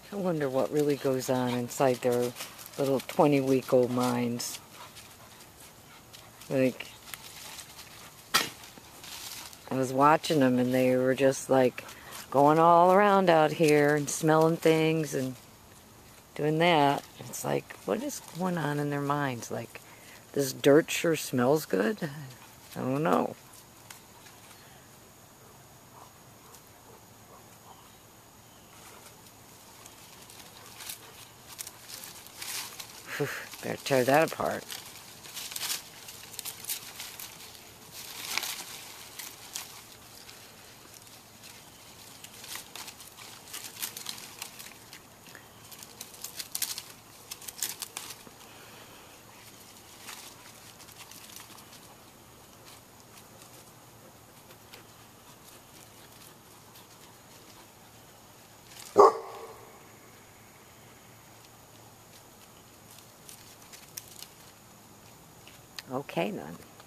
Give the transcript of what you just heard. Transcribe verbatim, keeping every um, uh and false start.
I wonder what really goes on inside their little twenty-week-old minds. Like, I was watching them and they were just like going all around out here and smelling things and doing that. It's like, what is going on in their minds? Like, this dirt sure smells good? I don't know. Whew, better tear that apart. Okay, then.